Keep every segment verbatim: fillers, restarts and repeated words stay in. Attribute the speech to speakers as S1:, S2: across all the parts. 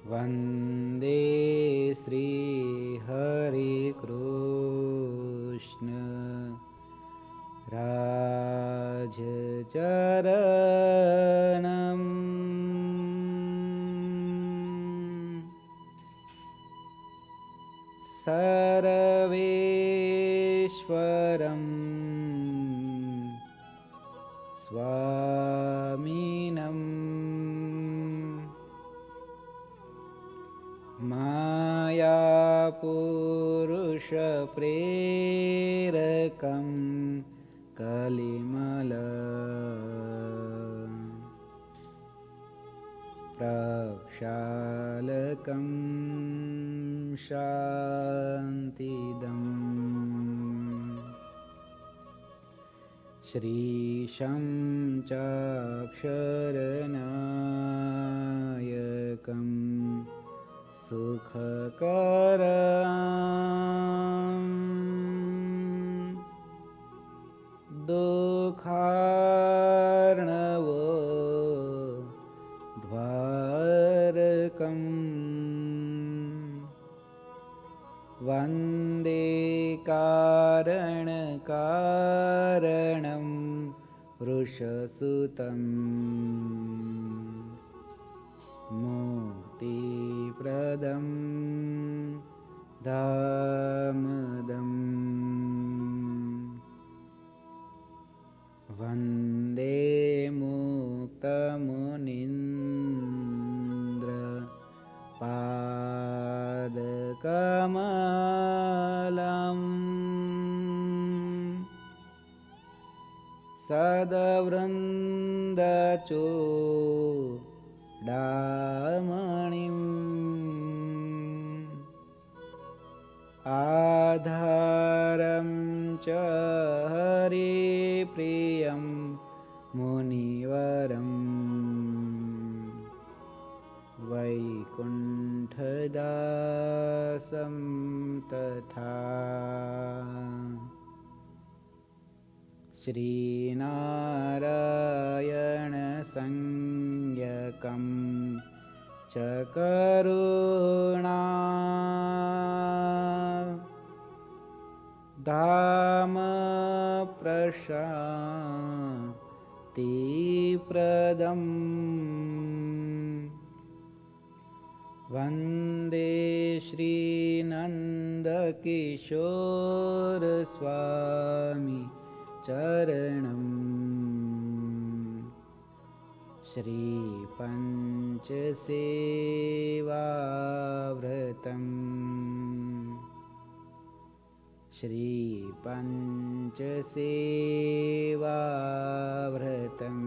S1: वन्दे श्रीहरिकृष्ण राजचरणम् सर्वेश्वरं स्वामिनं मायापुरुषप्रेरकं कलिमल प्रक्षालकं शान्तिदम् श्रीशं चाक्षरनायकं सुखकरम् दुःखार्णवो ध्वारकम् वन्दे कारणकारणं वृषसुतं मुक्तिप्रदं धामदम् वन्दे मुक्तमुनीन्द्र पादकमलम् सद्वृन्दचूडामणिम् आधारं च हरिप्रियं मुनिवरम् वैकुण्ठदासं तथा श्रीनारायणसंज्ञकं च करुणा धाम प्रशान्तिप्रदम् वन्दे श्रीनन्दकिशोरस्वामी चरणम् श्रीपञ्चसेवाव्रतम् श्रीपञ्चसेवाव्रतम्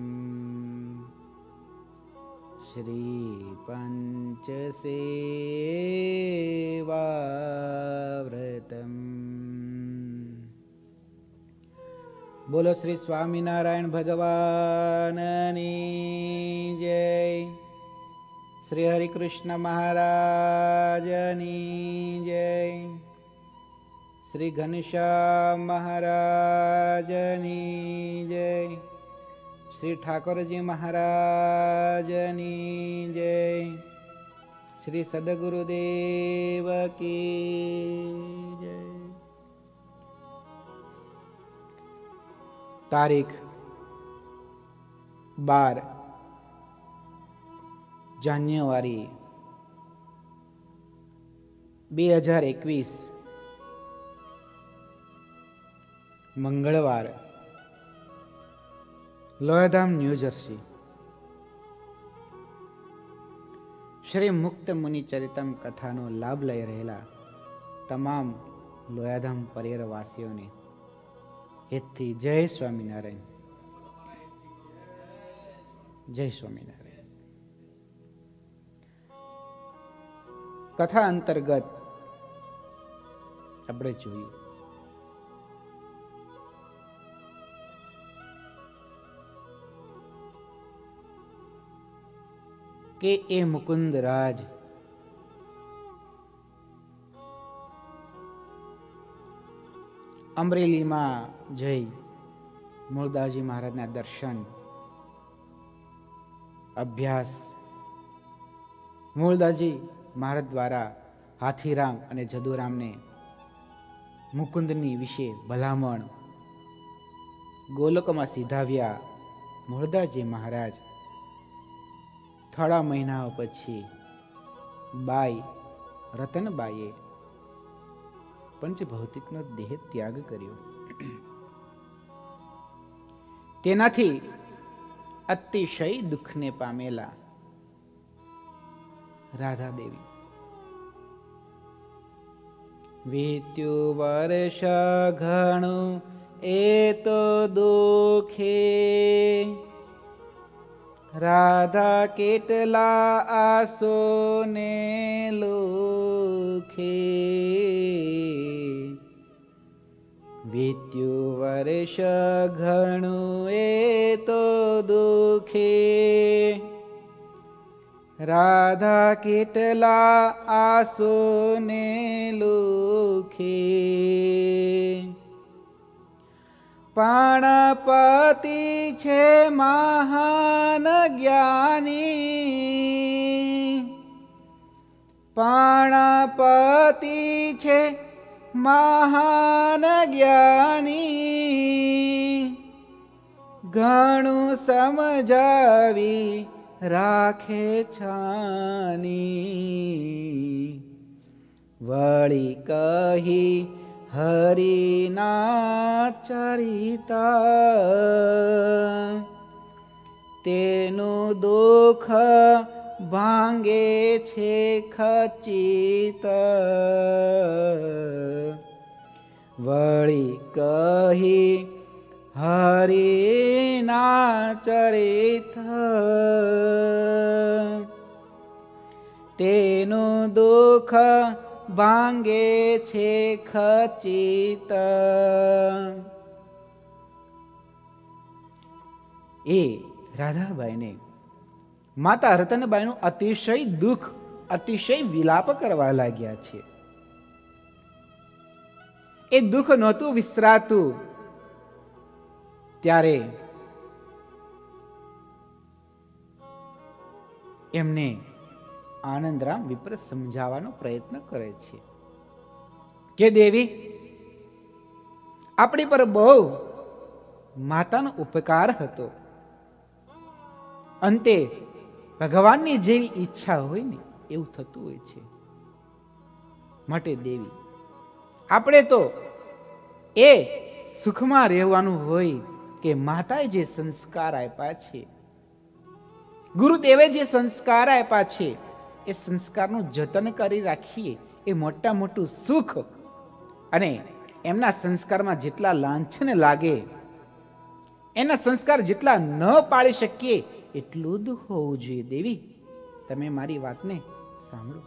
S1: श्रीपञ्चसेवाव्रतम्। बोलो श्री स्वामीनारायण भगवाननी जय। श्री हरिकृष्ण महाराजनी जय। श्री घनश्याम महाराजनी जय। श्री ठाकुरजी महाराजनी जय। श्री सद्गुरुदेव की जय। तारीख बार जान्युआरी बे हज़ार एकवीस मंगलवार लोयाधाम न्यू जर्सी। श्री मुक्त मुनि चरितम कथानो लाभ लई रहेला तमाम लोयाधाम परिवारवासीओने हेतुथी जय स्वामीनारायण, जय स्वामीनारायण। कथा अंतर्गत આપણે જોયું કે એ મુકુંદ રાજ અમરેલીમાં જઈ મૂળદાસજી મહારાજના દર્શન, અભ્યાસ મૂળદાસજી મહારાજ દ્વારા હાથીરામ અને જદુરામને મુકુંદની વિશે ભલામણ ગોલકમાં સીધાવ્યા. મૂળદાસજી મહારાજ થોડા મહિનાઓ પછી બાઈ રતનબાઈએ પંચ ભૌતિકનો દેહ ત્યાગ કર્યો. તેનાથી અતિશય દુઃખને પામેલા રાધા દેવી વીત્યું વર્ષ ઘણું એ તો દુખે, રાધા કેટલા આસો ને લોખે. વીત્યું વર્ષ ઘણું એ તો દુખે, રાધા કેટલા આસો ને લોખે. પ્રાણપતિ છે મહાન જ્ઞાની, પ્રાણપતિ છે મહાન જ્ઞાની. ઘણું સમજાવી રાખે છાની, વળી કહી હરિના ચરિતા. તેનું દુઃખ ભાંગે છે ખચિત, વળી કહી હરિના ચરિત. તેનું દુઃખ ભાંગે છે ખચિત. એ રાધાબાઈને માતા રતનબાઈનું અતિશય દુઃખ, અતિશય વિલાપ કરવા લાગ્યા છે. એ દુઃખ નહોતું વિસરાતું. ત્યારે એમને આનંદરામ વિપ્ર સમજાવવાનો પ્રયત્ન કરે છે કે દેવી, આપણી પર બહુ માતાનો ઉપકાર હતો. અંતે ભગવાનની જેવી ઈચ્છા હોય ને એવું થતું હોય છે. માટે દેવી, આપણે તો એ સુખમાં રહેવાનું હોય કે માતાએ જે સંસ્કાર આપ્યા છે, ગુરુદેવે જે સંસ્કાર આપ્યા છે, એ સંસ્કારનું જતન કરી રાખીએ એ મોટા મોટું સુખ. અને એમના સંસ્કારમાં જેટલા લાંછન લાગે, એના સંસ્કાર જેટલા ન પાળી શકીએ એટલું જ હોવું જોઈએ. દેવી, તમે મારી વાતને સાંભળો.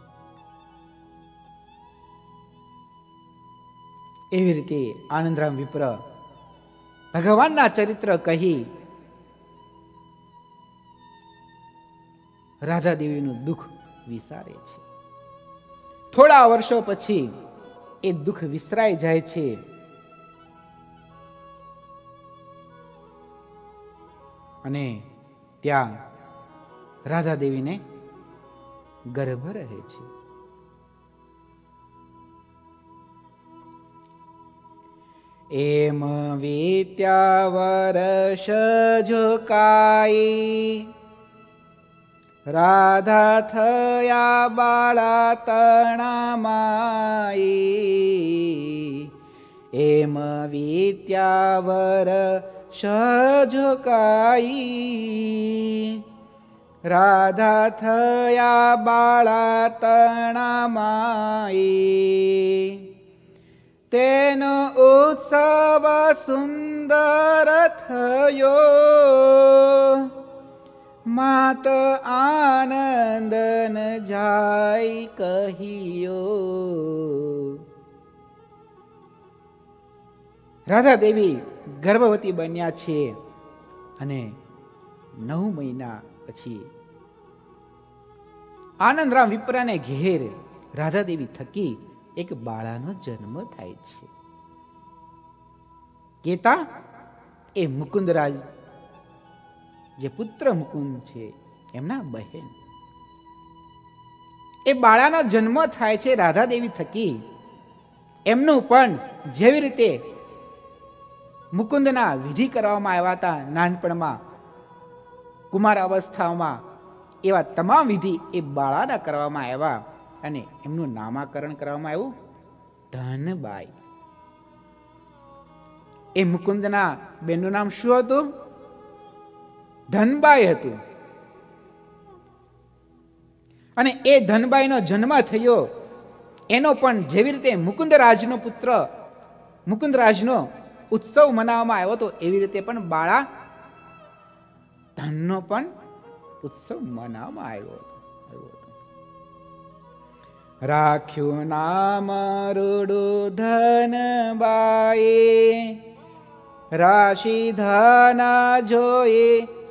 S1: એવી રીતે આનંદરામ વિપ્ર ભગવાનના ચરિત્ર કહી રાધા દેવીનું દુઃખ વિસારે છે. થોડા વર્ષો પછી એ દુઃખ વિસરાઈ જાય છે. અને ત્યાં રાધા દેવીને ગર્ભ રહે છે. એમ વીત્યા વર્ષ ઝુકાઈ, રાધા થયા બાળા તણામાઈ. એમ વીત્યા વર્ષ ઝુકાઈ, રાધા થયા બાળા તણામાઈ. તેનો ઉત્સવ સુંદર થયો, માત આનંદન જાય કહ્યો. રાધા દેવી ગર્ભવતી બન્યા છે અને નવ મહિના પછી આનંદરામ વિપ્રાને ઘેર રાધા દેવી થકી એક બાળાનો જન્મ થાય છે. કેતા એ મુકુંદરાજ, જે પુત્ર મુકુંદ છે, એમના બહેન. એ બાળાનો જન્મ થાય છે રાધા દેવી થકી, એમનું પણ જેવી રીતે મુકુંદના વિધિ કરવામાં આવ્યા હતા નાનપણમાં, કુમાર અવસ્થામાં, એવા તમામ વિધિ એ બાળાના કરવામાં આવ્યા અને એમનું નામાકરણ કરવામાં આવ્યું ધનબાઈ. એ મુકુંદના બેનનું નામ શું હતું? ધનબાઈ હતું. અને એ ધનબાઈનો જન્મ થયો એનો પણ જેવી રીતે મુકુંદરાજનો પુત્ર મુકુંદરાજનો ઉત્સવ મનાવવામાં આવ્યો હતો, એવી રીતે પણ બાળા ધનનો પણ ઉત્સવ મનાવવામાં આવ્યો હતો. રાખ્યું નામ રૂડું ધનબાઈ, રાશિ ધના જોઈ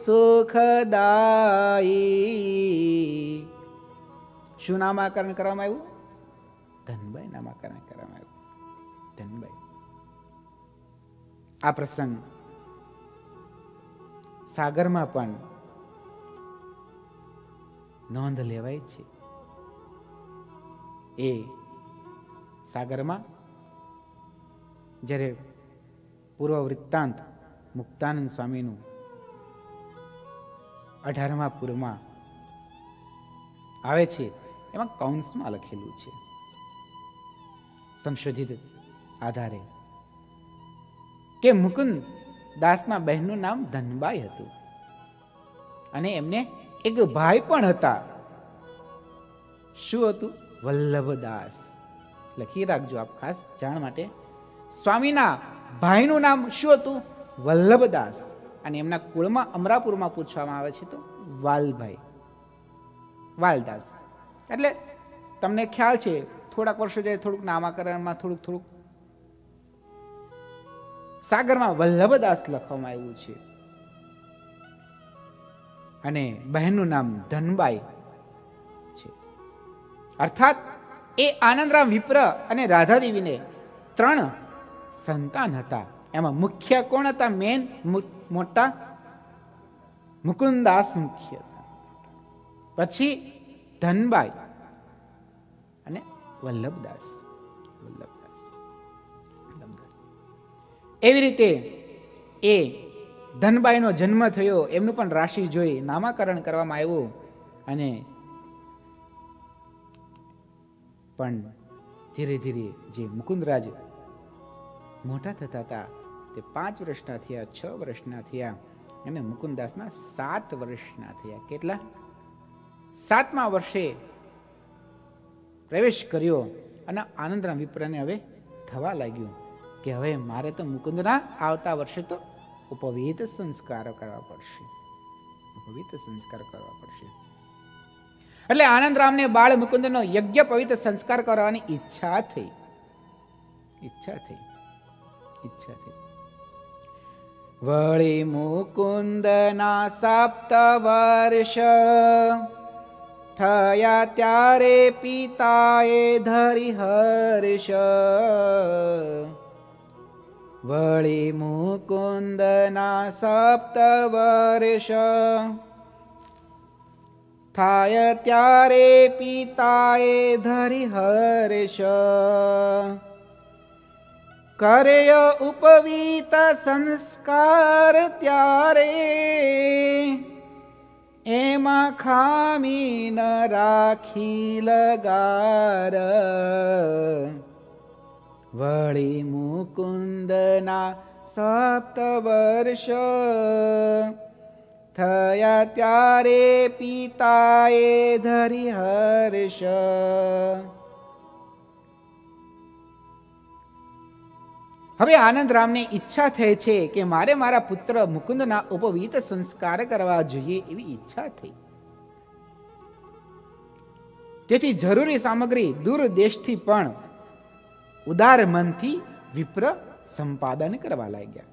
S1: સુખદાઈ. શું નામાકરણ કરવામાં આવ્યું? ધનબાઈ નામાકરણ કરવામાં આવ્યું. ધનબાઈ. આ પ્રસંગ સાગરમાં પણ નોંધ લેવાય છે. એ સાગરમાં જ્યારે પૂર્વ વૃત્તાંત મુક્તાનંદ સ્વામીનું અઢારમા પૂરમાં આવે છે, એમાં કૌંસમાં લખેલું છે સંશોધિત આધારે કે મુકુંદ દાસના બહેનનું નામ ધનબાઈ હતું અને એમને એક ભાઈ પણ હતા. શું હતું? વલ્લભદાસ. લખી રાખજો આપ ખાસ જાણ માટે. સ્વામીના ભાઈનું નામ શું હતું? વલ્લભદાસ. અને એમના કુળમાં અમરાપુરમાં પૂછવામાં આવે છે તો વાલભાઈ, વાલદાસ. એટલે તમને ખ્યાલ છે થોડાક વર્ષો જાય થોડુંક નામાકરણમાં થોડુંક થોડુંક સાગરમાં વલ્લભદાસ લખવામાં આવ્યું છે. અને બહેનનું નામ ધનબાઈ છે. અર્થાત એ આનંદરામ વિપ્ર અને રાધાદેવીને ત્રણ સંતાન હતા. એમાં મુખ્ય કોણ હતા? મેન મોટા મુકુંદાસ મુખ્ય હતા, પછી ધનબાઈ અને વલ્લભદાસ. વલ્લભદાસ એવી રીતે એ ધનબાઈનો જન્મ થયો, એમનું પણ રાશિ જોઈ નામાકરણ કરવામાં આવ્યું. અને પણ ધીરે ધીરે જે મુકુંદરાજ મોટા થતા હતા તે પાંચ વર્ષના થયા, છ વર્ષના થયા અને મુકુંદાસના સાત વર્ષના થયા. કેટલા? સાતમા વર્ષે પ્રવેશ કર્યો અને આનંદરામ વિપ્રને હવે થવા લાગ્યું કે હવે મારે તો મુકુંદના આવતા વર્ષે તો ઉપવિત સંસ્કાર કરવા પડશે, ઉપવિત સંસ્કાર કરવા પડશે. એટલે આનંદરામને બાળ મુકુંદનો યજ્ઞ પવિત્ર સંસ્કાર કરવાની ઈચ્છા થઈ. ઈચ્છા થઈ ઈચ્છા થઈ વળી મુકુંદના સપ્ત વર્ષ થયા ત્યારે પિતાએ ધરી હર્ષ. વળી મુકુંદના સપ્ત વર્ષ થાય ત્યારે પિતાએ ધરી હર્ષ. કર્યો ઉપવીત સંસ્કાર ત્યારે એમાં ખામી ન રાખી લગાર. વળી મુકુંદના સપ્ત વર્ષ થયા ત્યારે પિતાએ ધરી હર્ષ. હવે આનંદરામને ઈચ્છા થઈ છે કે મારે મારા પુત્ર મુકુંદના ઉપવીત સંસ્કાર કરવા જોઈએ એવી ઈચ્છા થઈ. તેથી જરૂરી સામગ્રી દૂર દેશથી પણ ઉદાર મનથી વિપ્ર સંપાદન કરવા લાગ્યા.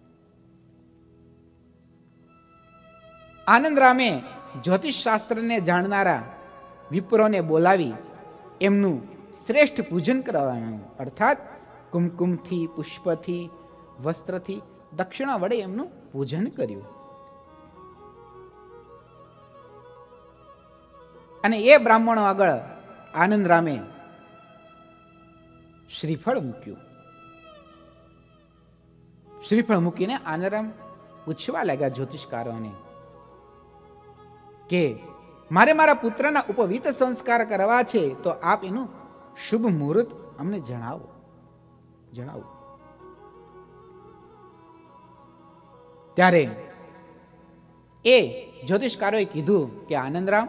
S1: આનંદરામે જ્યોતિષ શાસ્ત્રને જાણનારા વિપ્રોને બોલાવી એમનું શ્રેષ્ઠ પૂજન કરવાનું, અર્થાત કુમકુમથી, પુષ્પથી, વસ્ત્રથી, દક્ષિણા વડે એમનું પૂજન કર્યું. અને એ બ્રાહ્મણો આગળ આનંદરામે શ્રીફળ મૂક્યું. શ્રીફળ મૂકીને આનંદરામ પૂછવા લાગ્યા જ્યોતિષકારોને કે મારે મારા પુત્રના ઉપવિત સંસ્કાર કરવા છે, તો આપ એનું શુભ મુહૂર્ત અમને જણાવો જણાવો ત્યારે એ જ્યોતિષકારોએ કીધું કે આનંદરામ,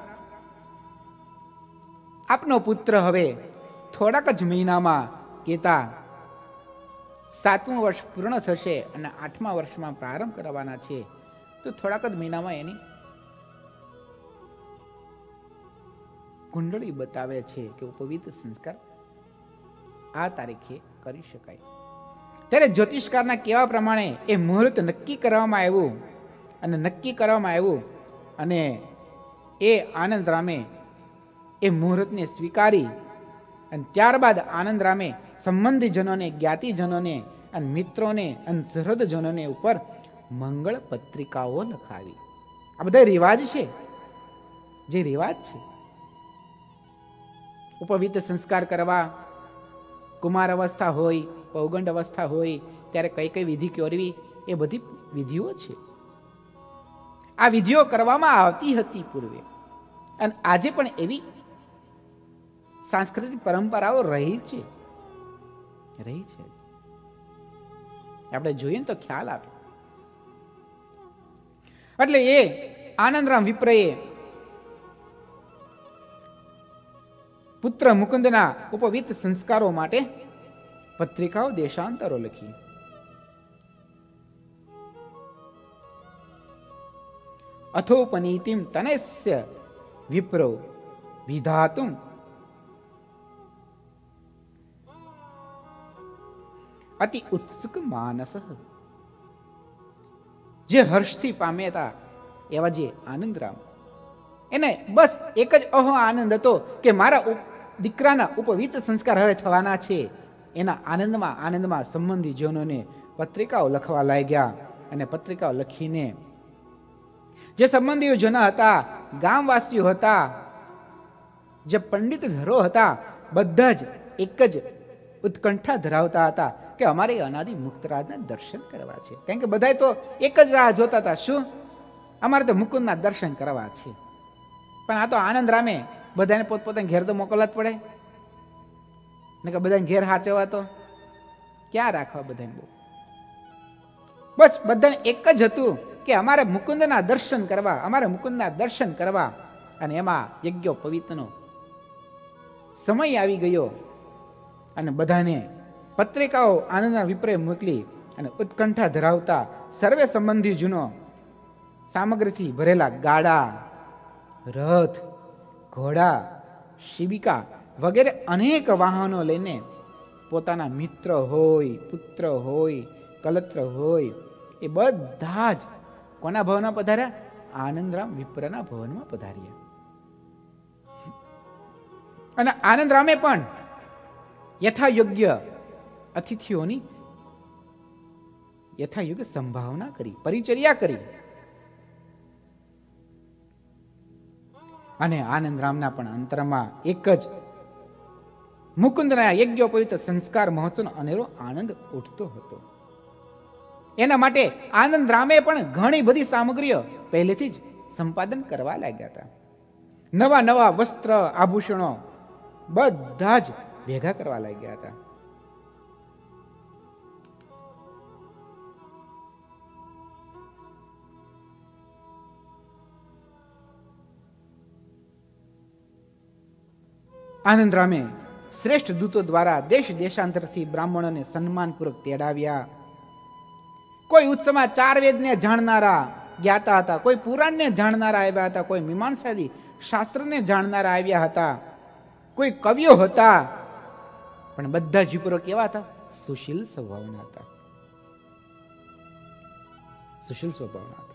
S1: આપનો પુત્ર હવે થોડાક જ મહિનામાં કેતા સાતમું વર્ષ પૂર્ણ થશે અને આઠમા વર્ષમાં પ્રારંભ કરવાના છે, તો થોડાક જ મહિનામાં એની કુંડળી બતાવે છે કે ઉપવિત સંસ્કાર આ તારીખે કરી શકાય. ત્યારે જ્યોતિષકારના કહેવા પ્રમાણે એ મુહૂર્ત નક્કી કરવામાં આવ્યું અને નક્કી કરવામાં આવ્યું અને એ આનંદરામે એ મુહૂર્તને સ્વીકારી અને ત્યારબાદ આનંદરામે સંબંધીજનોને, જ્ઞાતિજનોને અને મિત્રોને અને સરહદજનોને ઉપર મંગળ પત્રિકાઓ લખાવી. આ બધા રિવાજ છે, જે રિવાજ છે. ઉપવિત સંસ્કાર કરવા, કુમાર અવસ્થા હોય, પૌગંડ અવસ્થા હોય ત્યારે કઈ કઈ વિધિ કરવી, એ બધી વિધિઓ છે. આ વિધિઓ કરવામાં આવતી હતી પૂર્વે, અને આજે પણ એવી સાંસ્કૃતિક પરંપરાઓ રહી છે રહી છે આપણે જોઈએ તો ખ્યાલ આવે. એટલે એ આનંદરામ વિપ્રએ પુત્ર મુકુંદના ઉપવિત સંસ્કારો માટે પત્રિકાઓ દેશાંતરો લખી. અથોપનીતિમ તનસ્ય વિપ્રો વિધાતુમ અતિ ઉત્સુક માનસ. જે હર્ષથી પામ્યા એવા જે આનંદરામ, એને બસ એક જ અહો આનંદ હતો કે મારા દીકરાના ઉપવિત સંસ્કાર હવે થવાના છે. એના આનંદમાં આનંદમાં સંબંધીજનોને પત્રિકાઓ લખવા લાગ્યા અને પત્રિકાઓ લખીને જે સંબંધીઓ જન હતા, ગામવાસીઓ હતા, જે પંડિત ધરો હતા, બધા જ એક જ ઉત્કંઠા ધરાવતા હતા કે અમારે અનાદિ મુક્તરાજના દર્શન કરવા છે. કારણ કે બધા તો એક જ રાહ જોતા હતા, શું? અમારે તો મુકુંદના દર્શન કરવા છે. પણ આ તો આનંદરામે બધાને પોતપોતાને ઘેર તો મોકલવા જ પડે ને, કે બધાને ઘેર હાચવા તો ક્યાં રાખવા બધાને? બહુ બસ બધાને એક જ હતું કે અમારે મુકુંદના દર્શન કરવા, અમારે મુકુંદના દર્શન કરવા. અને એમાં યજ્ઞ પવિત્રનો સમય આવી ગયો અને બધાને પત્રિકાઓ આનંદના વિપ્રય મોકલી અને ઉત્કંઠા ધરાવતા સર્વે સંબંધી જૂનો સામગ્રીથી ભરેલા ગાડા, રથ, ઘોડા, શિબિકા વગેરે અનેક વાહનો લઈને પોતાના મિત્ર હોય, પુત્ર હોય, કલત્ર હોય, એ બધા જ કોના ભવનમાં પધાર્યા? આનંદરામ વિપ્રના ભવનમાં પધાર્યા. અને આનંદરામે પણ યથાયોગ્ય અતિથિઓની યથાયોગ્ય સંભાવના કરી, પરિચર્યા કરી. અને આનંદરામના પણ અંતરમાં એક જ મુકુંદના યજ્ઞોપવિત સંસ્કાર મહોત્સવનો અનેરો આનંદ ઉઠતો હતો. એના માટે આનંદરામે પણ ઘણી બધી સામગ્રીઓ પહેલેથી જ સંપાદન કરવા લાગ્યા હતા. નવા નવા વસ્ત્ર, આભૂષણો બધા જ ભેગા કરવા લાગ્યા હતા. આનંદરામે શ્રેષ્ઠ દૂતો દ્વારા દેશ દેશાંતરથી બ્રાહ્મણોને સન્માનપૂર્વક તેડાવ્યા. કોઈ ઉત્સવમાં ચાર વેદને જાણનારા જ્ઞાતા હતા, કોઈ પુરાણને જાણનારા આવ્યા હતા, કોઈ મીમાંસાદી શાસ્ત્રને જાણનારા આવ્યા હતા, કોઈ કવિઓ હતા. પણ બધા જ વિપ્રો કેવા હતા? સુશીલ સ્વભાવના હતા. સુશીલ સ્વભાવના હતા.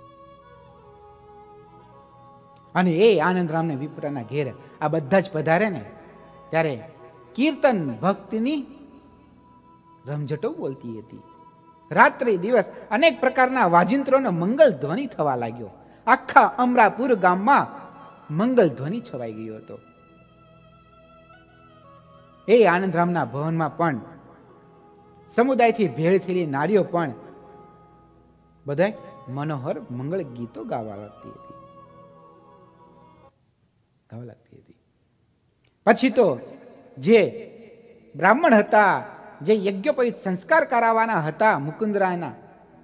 S1: અને એ આનંદરામને વિપ્રના ઘેર આ બધા જ પધારે ને ત્યારે કીર્તન ભક્તિની રમઝટો બોલતી હતી. રાત્રિ દિવસ અનેક પ્રકારના વાજિંત્રોનો મંગલ ધ્વનિ થવા લાગ્યો. આખા અમરાપુર ગામમાં મંગલ ધ્વનિ છવાઈ ગયો હતો. એ આનંદરામના ભવનમાં પણ સમુદાયથી ભેળ થયેલી નારીઓ પણ બધાય મનોહર મંગળ ગીતો ગાવા લાગતી હતી ગાવા લાગતી હતી પછી તો જે બ્રાહ્મણ હતા, જે યજ્ઞોપવિત સંસ્કાર કરાવવાના હતા મુકુંદરાયના,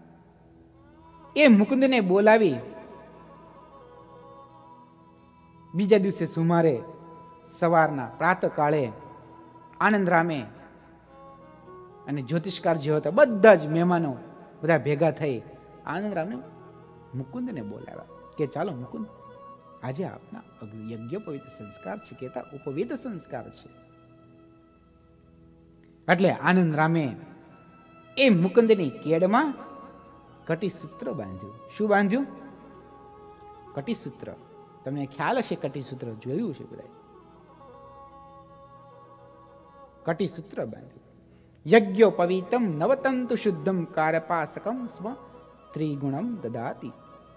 S1: એ મુકુંદને બોલાવી બીજા દિવસે સુમારે સવારના પ્રાત કાળે આનંદરામે અને જ્યોતિષકાર જે હતા બધા જ મહેમાનો બધા ભેગા થઈ આનંદરામને મુકુંદને બોલાવ્યા કે ચાલો મુકુંદ, આજે આપના યજ્ઞોપવિત સંસ્કાર છે, કહેતા ઉપવિત સંસ્કાર છે. એટલે આનંદરામે એ મુકુંદની કેડમાં કટીસૂત્ર બાંધ્યું. શું બાંધ્યું? કટીસૂત્ર. તમને ખ્યાલ હશે, કટીસૂત્ર જોયું છે બધા. કટીસૂત્ર બાંધ્યું. યજ્ઞોપવિતમ નવતંતુ શુદ્ધમ કારપાસકમ સ્વ ત્રિગુણમ દદાતિ.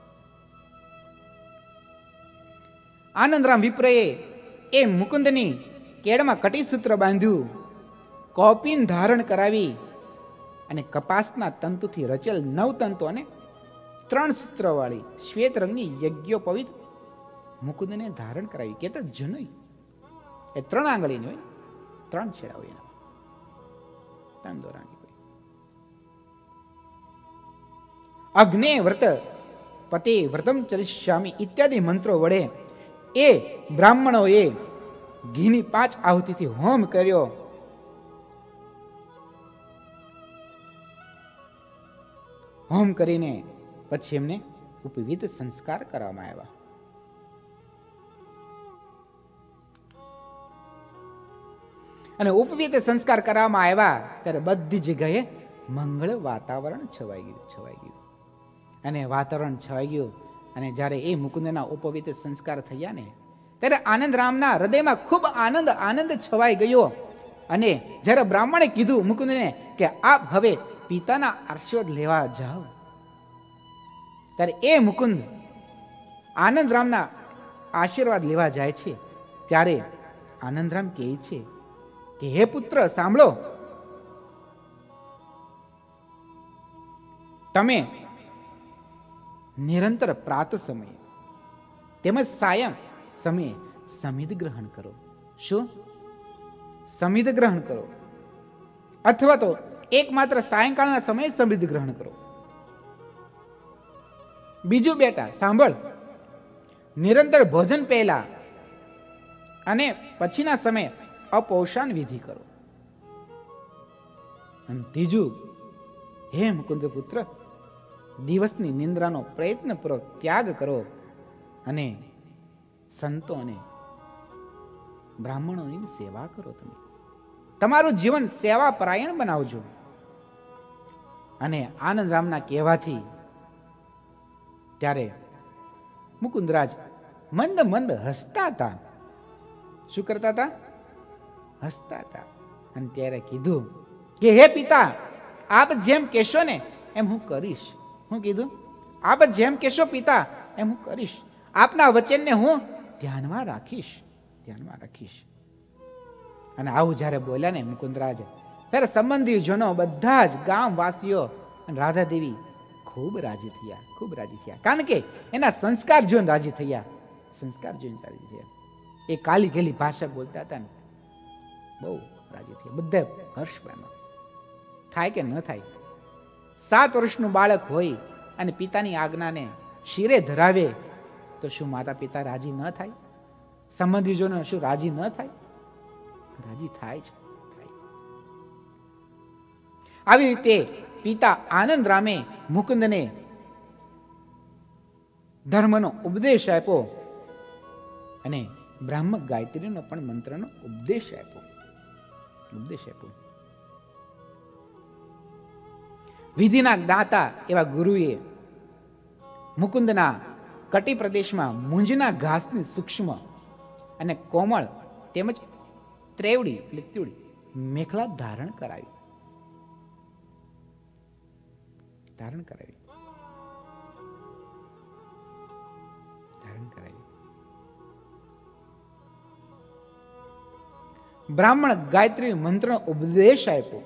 S1: આનંદરામ વિપ્રએ એ મુકુંદની કેડમાં કટીસૂત્ર બાંધ્યું, કોપીન ધારણ કરાવી અને કપાસના તંતુથી રચેલ નવ તંતુ અને ત્રણ સૂત્ર વાળી શ્વેત રંગની યજ્ઞોપવિત મુકુંદને ધારણ કરાવી. કે તો જનોઈ એ ત્રણ આંગળીની હોય, ત્રણ છેડા હોય, ત્રણ દોરાની હોય. અગ્ને વ્રત પતે વ્રતમ ચરિષ્યામી ઇત્યાદિ મંત્રો વડે એ બ્રાહ્મણોએ ઘીની પાંચ આહુતિથી હોમ કર્યો. હોમ કરીને પછી એમને ઉપવિધ સંસ્કાર કરવામાં આવ્યા. અને ઉપવિધ સંસ્કાર કરવામાં આવ્યા ત્યારે બધી જગ્યાએ મંગળ વાતાવરણ છવાઈ ગયું છવાઈ ગયું અને વાતાવરણ છવાઈ ગયું. અને જ્યારે એ મુકુંદના ઉપવિત સંસ્કાર થયા ને ત્યારે આનંદરામના હૃદયમાં ખૂબ આનંદ આનંદ છવાઈ ગયો. અને જ્યારે બ્રાહ્મણે કીધું મુકુંદને કે આપ હવે પિતાના આશીર્વાદ લેવા જાઓ, ત્યારે એ મુકુંદ આનંદરામના આશીર્વાદ લેવા જાય છે. ત્યારે આનંદરામ કહે છે કે હે પુત્ર સાંભળો, તમે નિરંતર પ્રાત સમયે તેમજ સાયં સમયે સમિધ ગ્રહણ કરો. શું? સમિધ ગ્રહણ કરો, અથવા તો એકમાત્ર સાયંકાળના સમયે સમિધ ગ્રહણ કરો. બીજું બેટા સાંભળ, નિરંતર ભોજન પહેલા અને પછીના સમયે અપૌષાન વિધિ કરો. અને ત્રીજું, હે મુકુંદ પુત્ર, દિવસની નિંદ્રાનો પ્રયત્નપૂર્વક ત્યાગ કરો અને સંતો અને બ્રાહ્મણોની સેવા કરો. તમે તમારું જીવન સેવા પરાયણ બનાવજો. અને આનંદરામના કહેવાથી ત્યારે મુકુંદરાજ મંદ મંદ હસતા હતા. શું કરતા હતા? હસતા હતા. અને ત્યારે કીધું કે હે પિતા, આપ જેમ કહેશો ને એમ હું કરીશ. હું કીધું? આપ જેમ કહેશો પિતા એમ હું કરીશ. આપના વચનને હું ધ્યાનમાં રાખીશ ધ્યાનમાં રાખીશ. અને આવું જ્યારે બોલ્યા ને મુકુંદરાજ, ત્યારે સંબંધીજનો બધા જ ગામવાસીઓ અને રાધા દેવી ખૂબ રાજી થયા ખૂબ રાજી થયા. કારણ કે એના સંસ્કાર જોઈને રાજી થયા સંસ્કાર જોઈને રાજી થયા. એ કાલી ગેલી ભાષા બોલતા હતા ને, બહુ રાજી થયા. બધા હર્ષ પામ્યા. થાય કે ન થાય? સાત વર્ષનું બાળક હોય અને પિતાની આજ્ઞાને શિરે ધરાવે તો શું માતા પિતા રાજી ન થાય? સંબંધીજોને શું રાજી ન થાય? રાજી થાય છે. આવી રીતે પિતા આનંદરામે મુકુંદને ધર્મનો ઉપદેશ આપ્યો અને બ્રાહ્મ ગાયત્રીનો પણ મંત્રનો ઉપદેશ આપ્યો ઉપદેશ આપ્યો વિધિના દાતા એવા ગુરુએ મુકુંદના કટી પ્રદેશમાં મૂંજના ઘાસની સૂક્ષ્મ અને કોમળ તેમજ ત્રેવડી એટલે તીવડી મેખલા ધારણ કરાવી ધારણ કરાવી ધારણ કરાવી બ્રાહ્મણ ગાયત્રી મંત્રનો ઉપદેશ આપ્યો.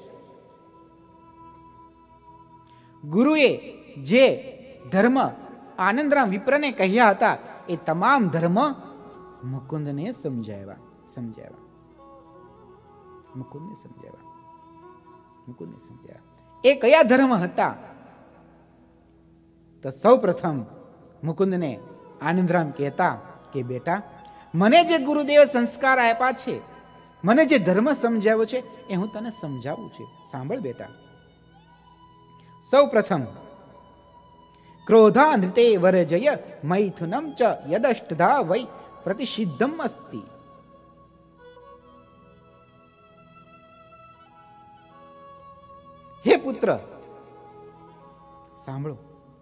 S1: ગુરુએ જે ધર્મ આનંદરામ વિપ્રને કહ્યા હતા એ તમામ ધર્મ મુકુંદને સમજાવ્યા સમજાવ્યા મુકુંદને સમજાવ્યા મુકુંદને સમજાવ્યા. એ કયા ધર્મ હતા? તો સૌ પ્રથમ મુકુંદને આનંદરામ કહેતા કે બેટા, મને જે ગુરુદેવ સંસ્કાર આપ્યા છે, મને જે ધર્મ સમજાવ્યો છે એ હું તને સમજાવું છું. સાંભળ બેટા. સૌ પ્રથમ ક્રોધા નૃતે વરજય મૈથુનમ ચ યદષ્ટધા વૈ પ્રતિષિદ્ધમ અસ્તિ. હે પુત્ર, સાંભળો.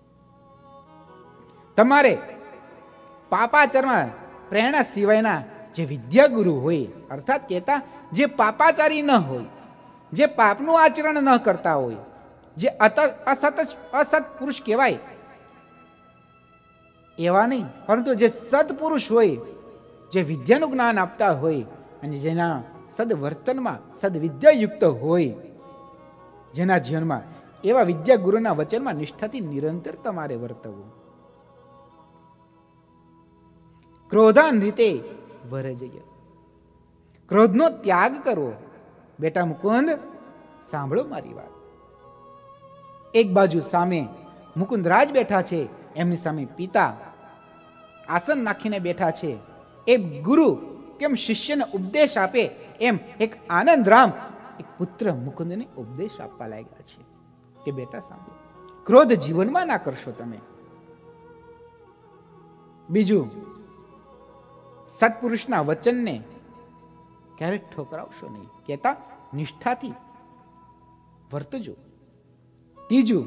S1: તમારે પાપાચારમાં પ્રેરણા સિવાયના જે વિદ્યાગુરુ હોય, અર્થાત કહેતા જે પાપાચારી ન હોય, જે પાપનું આચરણ ન કરતા હોય, જે અસત અસત પુરુષ કહેવાય એવા નહીં, પરંતુ જે સદપુરુષ હોય, જે વિદ્યાનું જ્ઞાન આપતા હોય અને જેના સદવર્તનમાં સદવિદ્યાયુક્ત હોય, જેના જીવનમાં એવા વિદ્યાગુરુના વચનમાં નિષ્ઠાથી નિરંતર તમારે વર્તવું. ક્રોધાન રીતે વરજય, ક્રોધનો ત્યાગ કરવો. બેટા મુકુંદ, સાંભળો મારી વાત. એક બાજુ સામે મુકુંદરાજ બેઠા છે, એમની સામે પિતા આસન નાખીને બેઠા છે. એ ગુરુ કેમ શિષ્યને ઉપદેશ આપે એમ એક આનંદરામ એક પુત્ર મુકુંદને ઉપદેશ આપવા લાગ્યા છે કે બેટા સાંભળો, ક્રોધ જીવનમાં ના કરશો તમે. બીજું, સત્પુરુષના વચનને ક્યારેક ઠોકરાવશો નહીં, કહેતા નિષ્ઠાથી વર્તજો. ત્રીજું,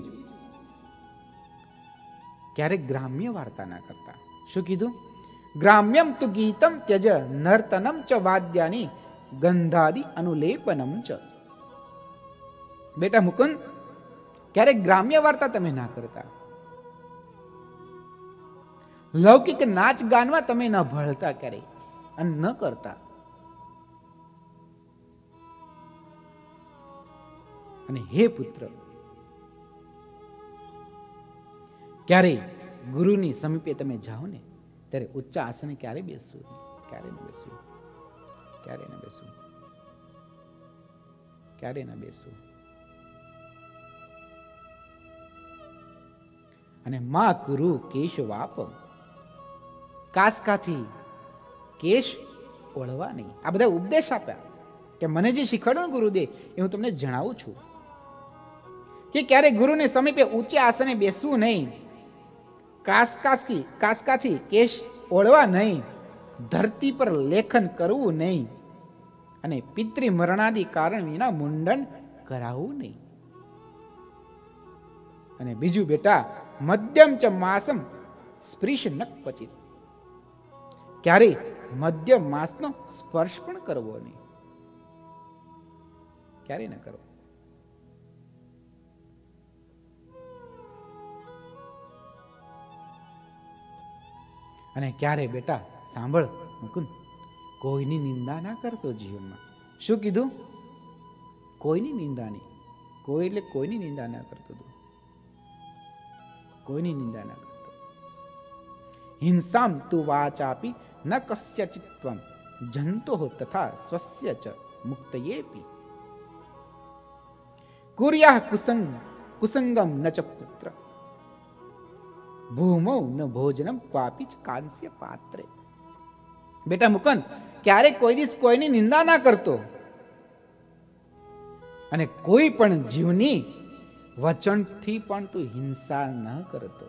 S1: ક્યારેક ગ્રામ્ય વાર્તા ના કરતા. શું કીધું? ગ્રામ્યમ તુ ગીતમ ત્યજ નર્તનમ ચ વાદ્યાની ગંધાદિ અનુલેપનમ ચ. બેટા મુકુંદ, ક્યારેક ગ્રામ્ય વાર્તા તમે ના કરતા, લૌકિક નાચ ગાનમાં તમે ન ભળતા ક્યારેય અને ન કરતા. અને હે પુત્ર, ક્યારેય ગુરુની સમીપે તમે જાઓ ને ત્યારે ઉચ્ચ આસને ક્યારે બેસવું? ક્યારે ન બેસવું? ક્યારે ન બેસવું? ક્યારે ન બેસવું? અને મા કુરુ કેશ વાપમ, કાસકાથી કેશ ઓળવા નહીં. આ બધા ઉપદેશ આપ્યા કે મને જે શીખવાડ્યું ગુરુદેવ એ હું તમને જણાવું છું કે ક્યારે ગુરુને સમીપે ઊંચે આસને બેસવું નહીં, કાસકાથી કાસકાથી કેશ ઓળવા નહીં, ધરતી પર લેખન કરવું નહીં અને પિતૃ મરણાદિ કારણ વિના મુંડન કરાવવું નહીં. અને બીજું બેટા, મધ્યમ ચ માસમ સ્પૃશ ન ક્વચિત, ક્યારે મધ્ય માસનો સ્પર્શ પણ કરવો નહીં, ક્યારે ન કરવો. અને ક્યારે બેટા સાંભળ મુકુંદ, કોઈની નિંદા ના કરતો જીવનમાં. શું કીધું? કોઈની નિંદા નહીં. કોઈ એટલે કોઈની નિંદા ના કરતો, કોઈની નિંદા ના કરતો. હિંસામ તુ વાચાપી ન કસ્યચિત્વમ જંતો તથા સ્વસ્ય ચ મુક્તયેપી કુર્યાહ કુસંગ કુસંગમ ન ચ પુત્ર ભૂમૌ ન ભોજનમ ક્વાપી ચ કાંસ્ય પાત્રે. બેટા મુકુંદ, ક્યારેક કોઈ દિવસ કોઈની નિંદા ના કરતો અને કોઈ પણ જીવની વચનથી પણ તું હિંસા ન કરતો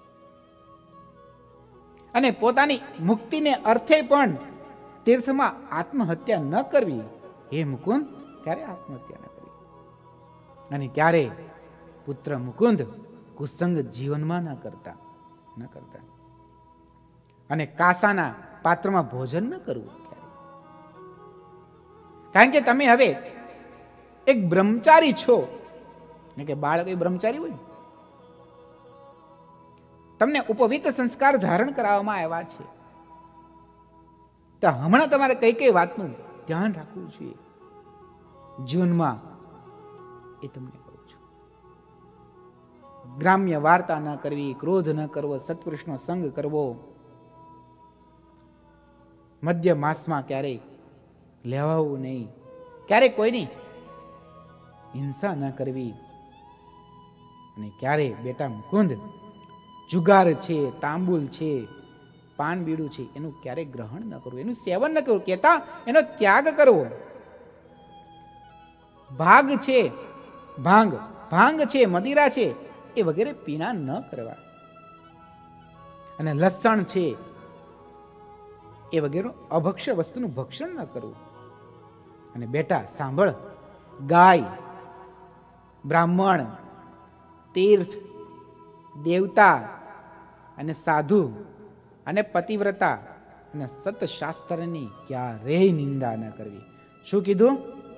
S1: અને પોતાની મુક્તિને અર્થે પણ તીર્થમાં આત્મહત્યા ન કરવી. હે મુકુંદ, ક્યારે આત્મહત્યા ન કરવી. અને ક્યારે પુત્ર મુકુંદ કુસંગ જીવનમાં ન કરતા ન કરતા અને કાસાના પાત્રમાં ભોજન ન કરવું. કારણ કે તમે હવે એક બ્રહ્મચારી છો, કે બાળક એ બ્રહ્મચારી હોય, તમને ઉપવિત સંસ્કાર ધારણ કરાવવામાં આવ્યા છે. તો હમણાં તમારે કઈ કઈ વાતનું ધ્યાન રાખવું જોઈએ જીવનમાં, એ તમને કહું છું. ગ્રામ્ય વાર્તા ન કરવી, ક્રોધ ન કરવો, સત્પુરુષનો સંગ કરવો, મધ્ય માસમાં ક્યારેય લેવાવું નહીં, ક્યારેય કોઈની હિંસા ન કરવી, અને ક્યારે બેટા મુકુંદ જુગાર છે, તાંબુલ છે, પાન બીડું છે, એનું ક્યારે ગ્રહણ ન કરવું, એનું સેવન ન કરવું, કહેતા એનો ત્યાગ કરવો. ભાગ છે, ભાંગ ભાંગ છે, મદિરા છે, એ વગેરે પીણા ન કરવા, અને લસણ છે એ વગેરે અભક્ષ્ય વસ્તુનું ભક્ષણ ન કરવું. અને બેટા સાંભળ, ગાય, બ્રાહ્મણ, તીર્થ, દેવતા અને સાધુ અને પતિવ્રતા અને સતશાસ્ત્રની ક્યારેય નિંદા ન કરવી. શું કીધું?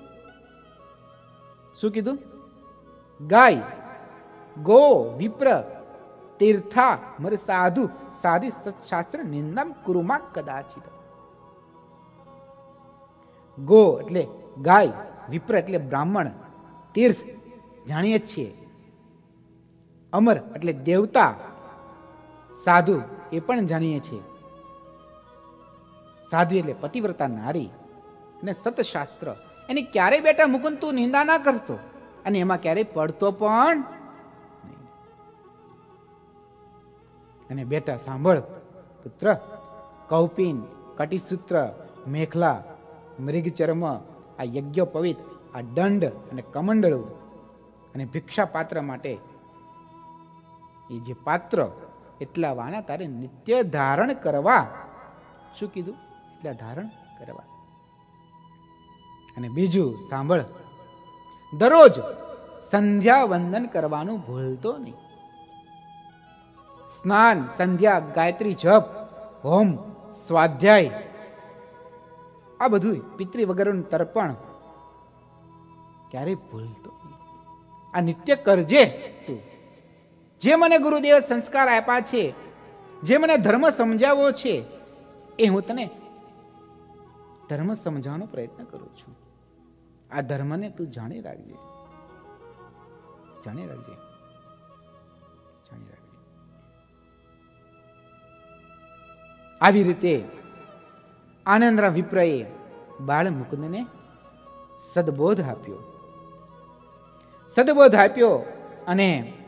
S1: શું કીધું? ગાય, ગો, વિપ્ર, તીર્થા મર સાધુ સાધુ સત્શાસ્ત્ર નિંદમ કુરુમા કદાચિત. ગો એટલે ગાય, વિપ્ર એટલે બ્રાહ્મણ, તીર્થ જાણીએ છીએ, અમર એટલે દેવતા, સાધુ એ પણ જાણીએ છીએ, સાધુ એટલે પતિવ્રતા નારી, અને સતશાસ્ત્ર એની ક્યારેય બેટા મુકુંદ તું નિંદા ના કરતો, અને એમાં ક્યારેય પડતો પણ નહીં. અને બેટા સાંભળ પુત્ર, કૌપિન, કટિસૂત્ર, મેખલા, મૃગચર્મ, આ યજ્ઞોપવિત, આ દંડ અને કમંડળું અને ભિક્ષા પાત્ર માટે એ જે પાત્ર એટલા વાના તારે નિત્ય ધારણ કરવા. શું કીધું? એટલા ધારણ કરવા. અને બીજું સાંભળ, દરરોજ સંધ્યા વંદન કરવાનું ભૂલતો નહીં. સ્નાન, સંધ્યા, ગાયત્રી જપ, હોમ, સ્વાધ્યાય, આ બધું પિતૃ વગરનું તર્પણ ક્યારેય ભૂલતો નહીં. આ નિત્ય કરજે તું. જે મને ગુરુદેવ સંસ્કાર આપ્યા છે, જે મને ધર્મ સમજાવવો છે, એ હું તને ધર્મ સમજાવવાનો પ્રયત્ન કરું છું. આ ધર્મને તું જાણી રાખજે, જાણી રાખજે, જાણી રાખજે. આવી રીતે આનંદરામ વિપ્રએ બાળ મુકુંદને સદબોધ આપ્યો. સદબોધ આપ્યો અને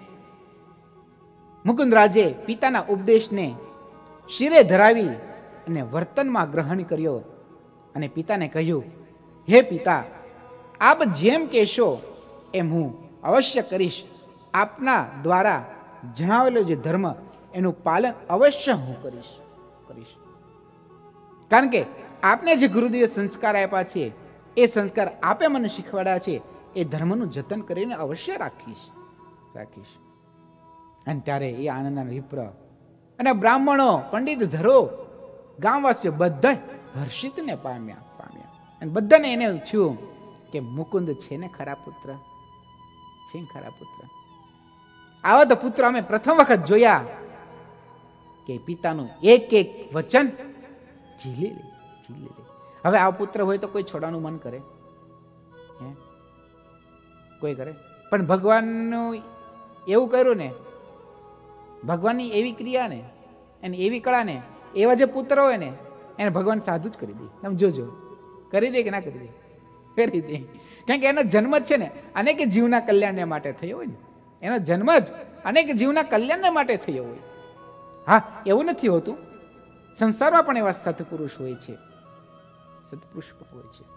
S1: મુકુંદરાજે પિતાના ઉપદેશને શિરે ધરાવી અને વર્તનમાં ગ્રહણ કર્યો. અને પિતાને કહ્યું, હે પિતા, આપ જેમ કહેશો એમ હું અવશ્ય કરીશ. આપના દ્વારા જણાવેલો જે ધર્મ એનું પાલન અવશ્ય હું કરીશ કરીશ કારણ કે આપને જે ગુરુદેવે સંસ્કાર આપ્યા છે, એ સંસ્કાર આપે મને શીખવાડ્યા છે, એ ધર્મનું જતન કરીને અવશ્ય રાખીશ રાખીશ અને ત્યારે એ આનંદના વિપ્ર અને બ્રાહ્મણો, પંડિત ધરો, ગામવાસીઓ બધા હર્ષિતને પામ્યા પામ્યા અને બધાને એને થયું કે મુકુંદ છે ને ખરા પુત્ર, છે ને ખરા પુત્ર. આવા તો પુત્ર અમે પ્રથમ વખત જોયા કે પિતાનું એક એક વચન ઝીલી લે ઝીલી લે. હવે આ પુત્ર હોય તો કોઈ છોડવાનું મન કરે? હે, કોઈ કરે? પણ ભગવાનનું એવું કર્યું ને, ભગવાનની એવી ક્રિયા ને, એની એવી કળા ને, એવા જે પુત્ર હોય ને એને ભગવાન સાધુ જ કરી દે. તમે જોજો, કરી દે કે ના કરી દે? કરી દે. કારણ કે એનો જન્મ જ છે ને અનેક જીવના કલ્યાણને માટે થયો હોય ને, એનો જન્મ જ અનેક જીવના કલ્યાણને માટે થયો હોય. હા, એવું નથી હોતું, સંસારમાં પણ એવા સત્પુરુષ હોય છે, સત્પુરુષ હોય છે.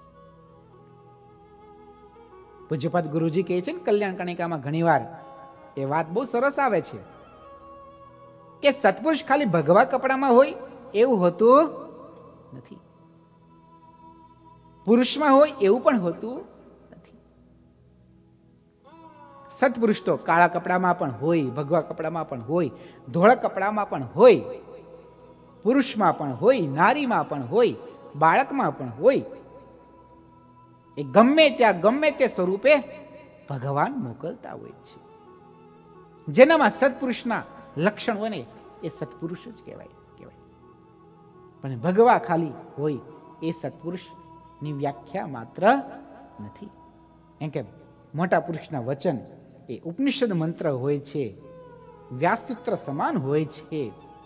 S1: પૂજ્યપાદ ગુરુજી કહે છે ને કલ્યાણ કણિકામાં ઘણી વાર એ વાત બહુ સરસ આવે છે કે સત્પુરુષ ખાલી ભગવા કપડામાં હોય એવું હોતું નથી, પુરુષમાં હોય એવું પણ હોતું નથી. સત્પુરુષ તો કાળા કપડામાં પણ હોય, ભગવા કપડામાં પણ હોય, ધોળા કપડામાં પણ હોય, પુરુષમાં પણ હોય, નારીમાં પણ હોય, બાળકમાં પણ હોય. એ ગમે ત્યાં ગમે તે સ્વરૂપે ભગવાન મોકલતા હોય છે. જેનામાં સત્પુરુષના લક્ષણ હોય ને એ સત્પુરુષ જ કહેવાય કહેવાય પણ ભગવા ખાલી હોય એ સત્પુરુષ ની વ્યાખ્યા માત્ર નથી. એમ કે મોટા પુરુષના વચન એ ઉપનિષદ મંત્ર હોય છે, વ્યાસસૂત્ર સમાન હોય છે,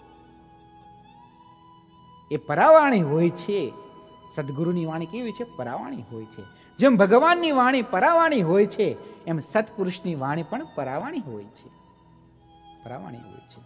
S1: એ પરાવાણી હોય છે. સદગુરુની વાણી કેવી છે? પરાવાણી હોય છે. જેમ ભગવાનની વાણી પરાવાણી હોય છે, એમ સત્પુરુષની વાણી પણ પરાવાણી હોય છે. પરાવાણી હોય છે.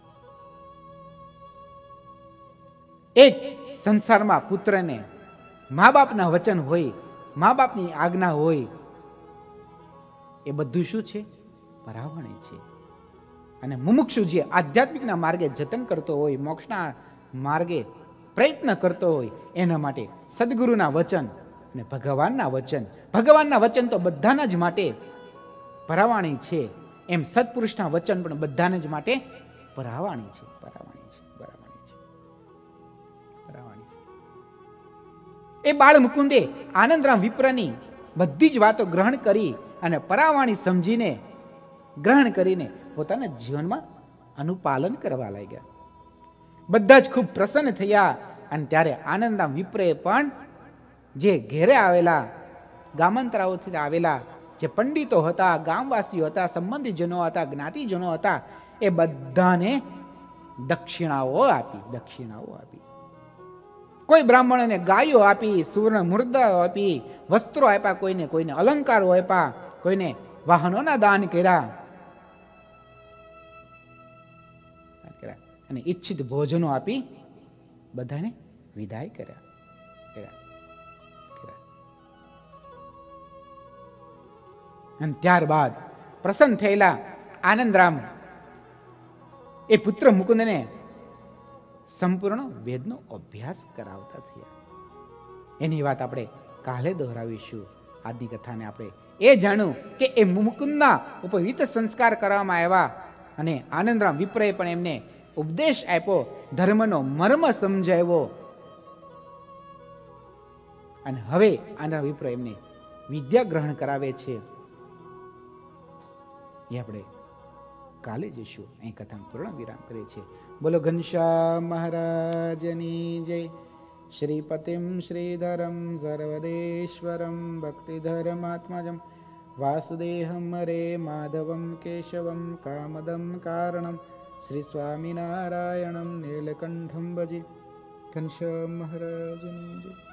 S1: એક સંસારમાં પુત્રને મા બાપના વચન હોય, મા બાપની આજ્ઞા હોય, એ બધું શું છે? પરાવાણી છે. અને મુમુક્ષુ જે આધ્યાત્મિકના માર્ગે જતન કરતો હોય, મોક્ષના માર્ગે પ્રયત્ન કરતો હોય, એના માટે સદગુરુના વચન અને ભગવાનના વચન, ભગવાનના વચન તો બધાના જ માટે પરાવાણી છે, એમ સત્પુરુષના વચન પણ બધાને જ માટે પરાવાણી છે. પરાવાણી છે. પરાવાણી છે. પરાવાણી છે. એ બાળ મુકુંદે આનંદરામ વિપ્રની બધી જ વાતો ગ્રહણ કરી અને પરાવાણી સમજીને ગ્રહણ કરીને પોતાના જીવનમાં અનુપાલન કરવા લાગ્યા. બધા જ ખૂબ પ્રસન્ન થયા. અને ત્યારે આનંદરામ વિપ્રે પણ જે ઘેરે આવેલા ગામાંતરાઓથી આવેલા જે પંડિતો હતા, ગામવાસીઓ હતા, સંબંધીજનો હતા, જ્ઞાતિજનો હતા, એ બધાને દક્ષિણાઓ આપી. દક્ષિણાઓ આપી. કોઈ બ્રાહ્મણને ગાયો આપી, સુવર્ણ મુર્દાઓ આપી, વસ્ત્રો આપ્યા, કોઈને કોઈને અલંકારો આપ્યા, કોઈને વાહનોના દાન કર્યા અને ઈચ્છિત ભોજનો આપી બધાને વિદાય કર્યા. અને ત્યારબાદ પ્રસન્ન થયેલા આનંદરામ એ પુત્ર મુકુંદને સંપૂર્ણ વેદનો અભ્યાસ કરાવતા થયા. એની વાત આપણે કાલે દોહરાવીશું. આજની કથાને આપણે એ જાણ્યું કે એ મુકુંદના ઉપવિત સંસ્કાર કરવામાં આવ્યા અને આનંદરામ વિપ્રએ પણ એમને ઉપદેશ આપ્યો, ધર્મનો મર્મ સમજાવ્યો. અને હવે આનંદરામ વિપ્ર એમને વિદ્યા ગ્રહણ કરાવે છે. એ આપણે કાલે જઈશું. અહીં કથા પૂર્ણ વિરામ કરે છે. બોલો ઘનશ્યામ મહારાજની જય. શ્રીપતિમ શ્રીધરમ સર્વદેશ્વરમ ભક્તિધર્માત્મજમ વાસુદેહમ હરે માધવમ કેશવમ કામદમ કારણમ શ્રી સ્વામિનારાયણમ નીલકંઠમ ભજે. ઘનશ્યામ મહારાજની જય.